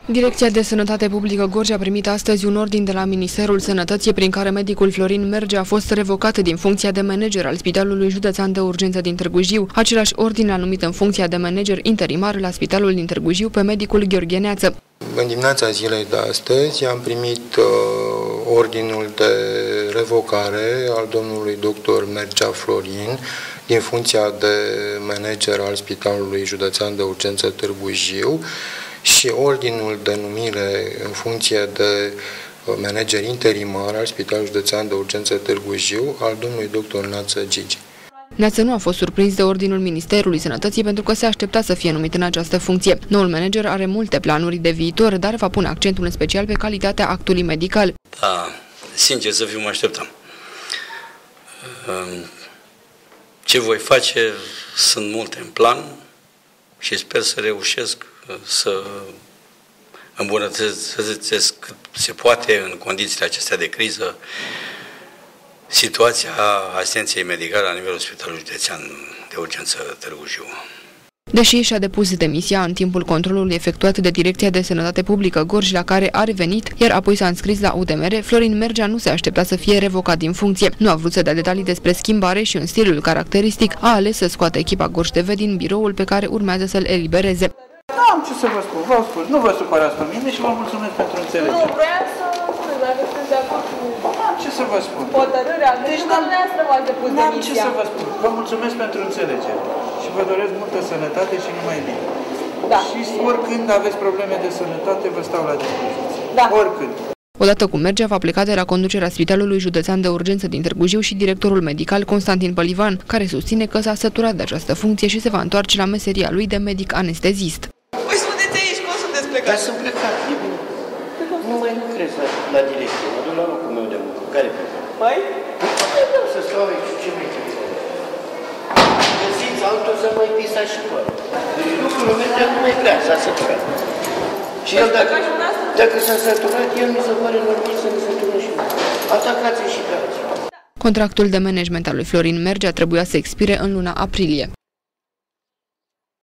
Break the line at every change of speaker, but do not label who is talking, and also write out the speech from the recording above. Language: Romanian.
Direcția de Sănătate Publică Gorj a primit astăzi un ordin de la Ministerul Sănătății prin care medicul Florin Mergea a fost revocat din funcția de manager al Spitalului Județean de Urgență din Târgu Jiu. Același ordin l-a numit în funcția de manager interimar la Spitalul din Târgu Jiu pe medicul Gheorghe Neață.
În dimineața zilei de astăzi am primit ordinul de revocare al domnului dr. Mergea Florin din funcția de manager al Spitalului Județean de Urgență Târgu Jiu și ordinul de numire în funcție de manager interimar al Spitalului Județean de Urgență Târgu Jiu al domnului dr. Neață Gigi.
Neață nu a fost surprins de ordinul Ministerului Sănătății pentru că se aștepta să fie numit în această funcție. Noul manager are multe planuri de viitor, dar va pune accentul în special pe calitatea actului medical.
Da, sincer să fiu, mă așteptam. Ce voi face sunt multe în plan și sper să reușesc să îmbunătățesc cât se poate în condițiile acestea de criză situația asistenței medicale la nivelul Spitalului Județean de Urgență Târgu Jiu.
Deși și-a depus demisia în timpul controlului efectuat de Direcția de Sănătate Publică Gorj, la care a revenit, iar apoi s-a înscris la UDMR, Florin Mergea nu se aștepta să fie revocat din funcție. Nu a vrut să dea detalii despre schimbare și în stilul caracteristic a ales să scoată echipa Gorj TV din biroul pe care urmează să-l elibereze.
Nu am ce să vă spun, vă spun, nu vă supărați pe mine și vă mulțumesc pentru înțelegere.
Nu, vreau să spun, dacă sunt de acord cu...
Nu am ce să vă spun.
Hotărârea, deci dumneavoastră v-ați depus demisia.
Nu am ce să vă spun, vă mulțumesc pentru înțelegere și vă doresc multă sănătate și numai bine.
Da.
Și oricând aveți probleme de sănătate, vă stau la dispoziție.
Da.
Oricând.
Odată cu Mergea va pleca de la conducerea Spitalului Județean de Urgență din Târgu Jiu și directorul medical Constantin Pălivan, care susține că s-a săturat de această funcție și se va întoarce la meseria lui de medic anestezist.
Păi spuneți aici, cum sunteți plecat?
Dar sunt plecat, e bine. Nu mai lucrez la direcție, mă duc la locul meu de muncă. Care plecat?
Păi?
Păi vreau să stau aici, ce mai trebuie? Găsiți altul să mai pisa și pără. Deci lucrul meu nu mai vrea, s-a săturat. Și el dacă s-a săturat, el mi se pare normal să ne săturăm și noi. Atacați și pe alții.
Contractul de management al lui Florin Mergea trebuia să expire în luna aprilie.